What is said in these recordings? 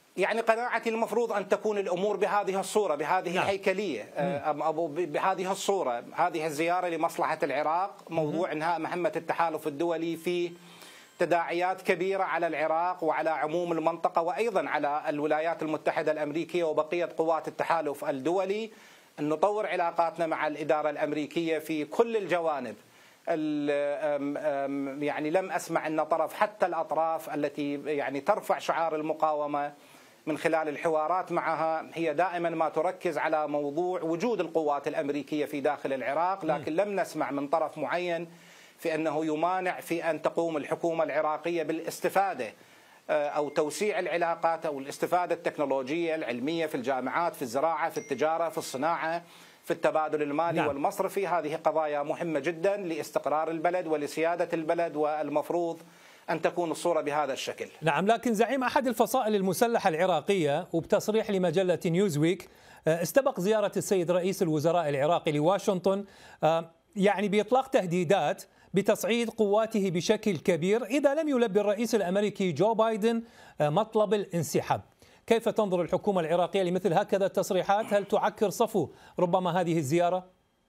يعني قناعتي المفروض أن تكون الأمور بهذه الصورة، بهذه الهيكلية، أو بهذه الصورة. هذه الزيارة لمصلحة العراق، موضوع إنهاء مهمة التحالف الدولي فيه تداعيات كبيرة على العراق وعلى عموم المنطقة، وأيضا على الولايات المتحدة الأمريكية وبقية قوات التحالف الدولي، أن نطور علاقاتنا مع الإدارة الأمريكية في كل الجوانب. يعني لم أسمع أن طرف، حتى الأطراف التي يعني ترفع شعار المقاومة من خلال الحوارات معها، هي دائما ما تركز على موضوع وجود القوات الأمريكية في داخل العراق، لكن لم نسمع من طرف معين في أنه يمانع في أن تقوم الحكومة العراقية بالاستفادة أو توسيع العلاقات أو الاستفادة التكنولوجية العلمية في الجامعات، في الزراعة، في التجارة، في الصناعة، في التبادل المالي والمصرفي. هذه قضايا مهمة جدا لاستقرار البلد ولسيادة البلد، والمفروض أن تكون الصورة بهذا الشكل. نعم، لكن زعيم أحد الفصائل المسلحة العراقية وبتصريح لمجلة نيوزويك استبق زيارة السيد رئيس الوزراء العراقي لواشنطن يعني بإطلاق تهديدات بتصعيد قواته بشكل كبير إذا لم يلبي الرئيس الأمريكي جو بايدن مطلب الانسحاب. كيف تنظر الحكومة العراقية لمثل هكذا التصريحات؟ هل تعكر صفو ربما هذه الزيارة؟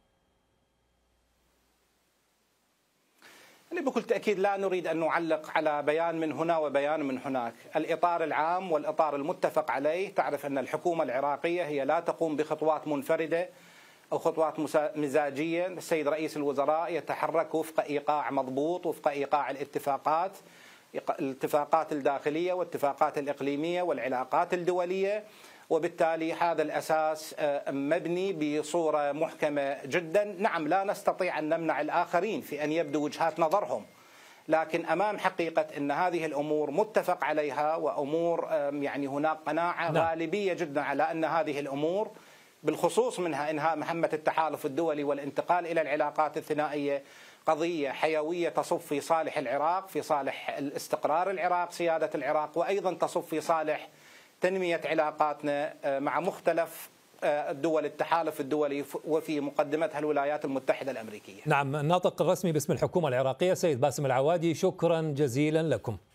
بكل تأكيد لا نريد أن نعلق على بيان من هنا وبيان من هناك. الإطار العام والإطار المتفق عليه، تعرف أن الحكومة العراقية هي لا تقوم بخطوات منفردة أو خطوات مزاجية. السيد رئيس الوزراء يتحرك وفق إيقاع مضبوط، وفق إيقاع الاتفاقات الداخلية والاتفاقات الإقليمية والعلاقات الدولية، وبالتالي هذا الأساس مبني بصورة محكمة جدا. نعم، لا نستطيع أن نمنع الآخرين في أن يبدوا وجهات نظرهم، لكن أمام حقيقة أن هذه الأمور متفق عليها، وأمور يعني هناك قناعة غالبية جدا على أن هذه الأمور، بالخصوص منها إنهاء مهمة التحالف الدولي والانتقال إلى العلاقات الثنائية، قضية حيوية تصب في صالح العراق، في صالح الاستقرار العراق، سيادة العراق، وأيضا تصب في صالح تنمية علاقاتنا مع مختلف دول التحالف الدولي وفي مقدمتها الولايات المتحدة الأمريكية. نعم، الناطق الرسمي باسم الحكومة العراقية سيد باسم العوادي، شكرا جزيلا لكم.